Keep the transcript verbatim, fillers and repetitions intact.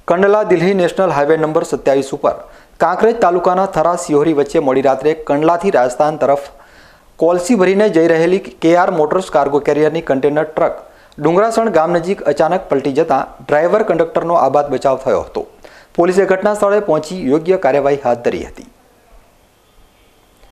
Kandla Delhi national highway number સત્યાવીસ ઉપર કાંકરેજ તાલુકાના થરા સિહોરી વચ્ચે મોડી રાત્રે કંડલાથી રાજસ્થાન તરફ કોલસી ભરીને જઈ રહેલી કેઆર મોટર્સ કાર્ગો કેરિયરની કન્ટેનર ટ્રક ડુંગરાસણ ગામ નજીક અચાનક પલટી જતાં ડ્રાઈવર કંડક્ટરનો આબાદ બચાવ થયો હતો। પોલીસે ઘટના સ્થળે પહોંચી યોગ્ય કાર્યવાહી હાથ ધરી હતી।